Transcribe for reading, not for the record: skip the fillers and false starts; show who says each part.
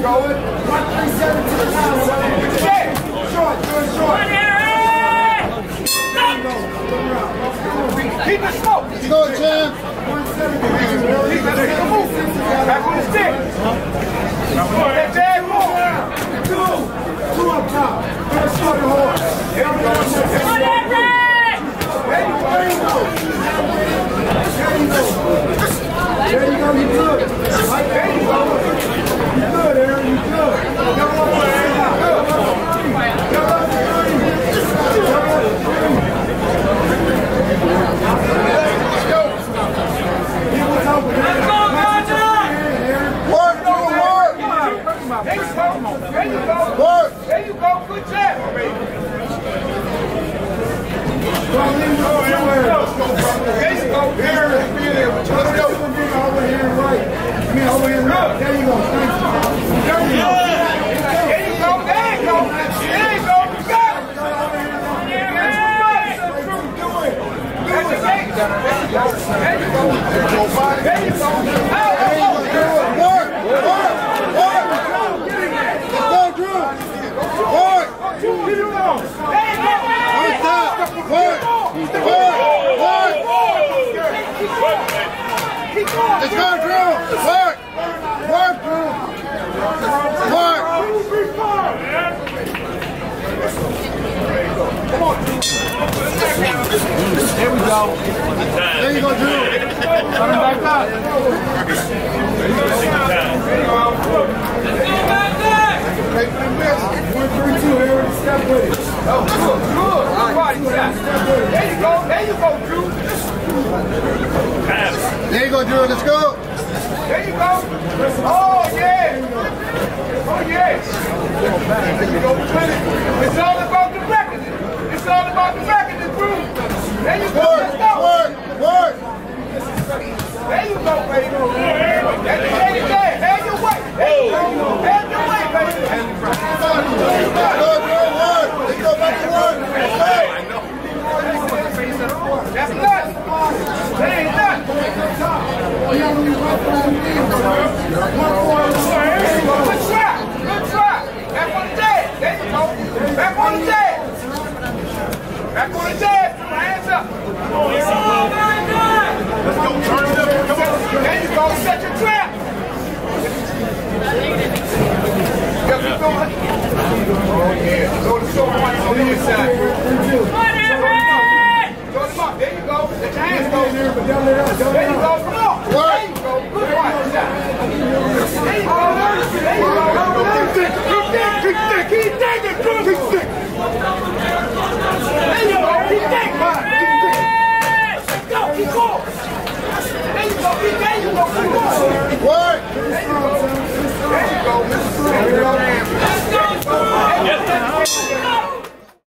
Speaker 1: go. 137 to the pound. Short, good short. Keep it slow.
Speaker 2: Let's go, champ.
Speaker 1: 170. Back on the stick. That jab more. Two up top. Good short and hard. There you go. There you go. There you go, you good. Right there you go. You good, Aaron, you good. Work, there you go. Work. There you go, good job. There you go. Over here right. I mean, over here right. There you go. Thank you. There you go. There you go. There you go. There you go. You got it. Do it. That's your game. There you go. There you go. There you go. Work. Work. Work. Go, Drew. Work. Get it on. There you go. Work. Work. Let's go, Drew! Work! Work, Drew! Work! Come on! There we go. There you go, Drew! Coming back up! There you go. Let's go back there! 132, Aaron. Step with it. Oh, good, good. There you go. There you go, Drew.
Speaker 2: There you go, Drew. Let's go.
Speaker 1: There you go. Oh, yeah. Oh, yes. There you go. It's all about the record. It's all about the record, Drew. There you go. Let's go.
Speaker 2: Work. Work.
Speaker 1: There you go, baby. There you go. Have your way. There you go. Have your way, baby.
Speaker 2: Let's go, Drew. Work. Let's go back to work. Let's go.
Speaker 1: That's nuts. That ain't nuts. Good try. Good try. Back on the jab. There you go. Back on the jab. Back on the jab. Hands up. Let's go. Turn it up. Come on. There you go. Set your trap. Yep, keep going. Oh, yeah. Go to show one on the inside. There you go. Let your hands go. There